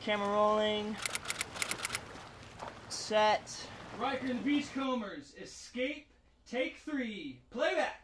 Camera rolling. Set. Riker and the Beachcombers, Escape, take 3, playback.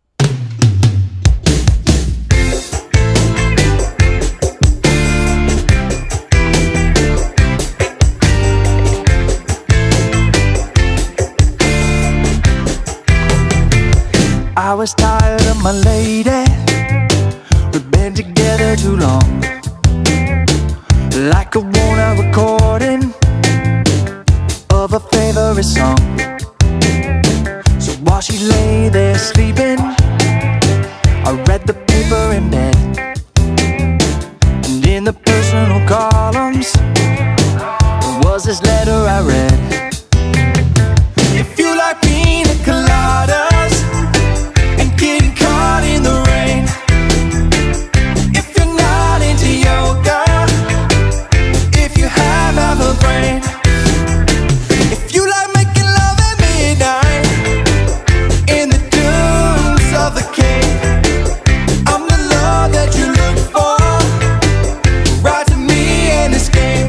I was tired of my lady. We've been together too long, like a worn-out recording of a favorite song. So while she lay there sleeping, I read the paper in bed, and in the personal columns was this letter I read. If you like pina coladas and getting caught in the rain, if you're not into yoga, if you have half a brain, if you like making love at midnight in the dunes of the cave, I'm the love that you look for. Write to me and escape.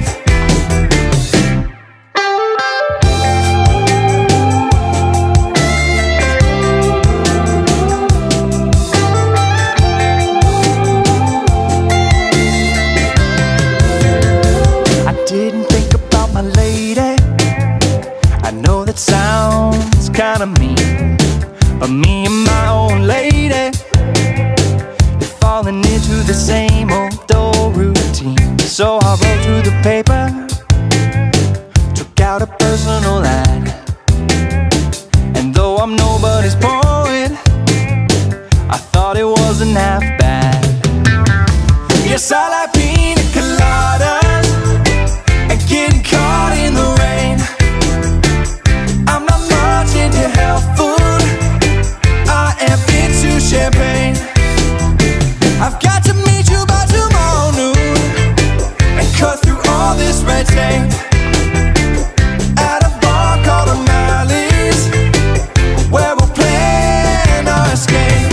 I didn't think about my lady. I know that sounds kinda mean, but me and my own lady, they're falling into the same old routine. So I wrote to the paper, took out a personal ad, and though I'm nobody's poet, I thought it wasn't half bad. Yes, I like pina coladas and getting caught in the rain. I'm not much into health food, I am into champagne. I've got to meet you by tomorrow noon and cut through all this red tape at a bar called O'Malley's, where we'll plan our escape.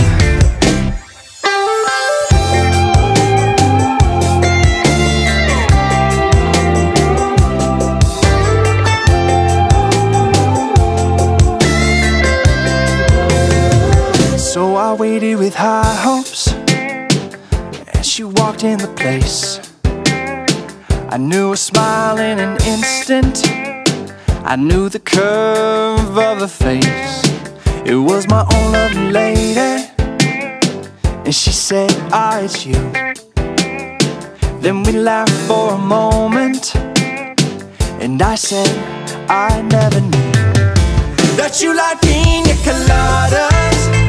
So I waited with high hopes, and she walked in the place. I knew her smile in an instant, I knew the curve of her face. It was my own lovely lady, and she said, "Ah, it's you." Then we laughed for a moment, and I said, "I never knew that you like pina coladas